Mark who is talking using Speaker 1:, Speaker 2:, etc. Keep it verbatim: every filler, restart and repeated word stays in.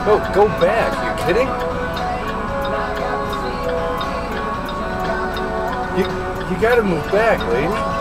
Speaker 1: No, go back. You kidding? You, you gotta move back, lady.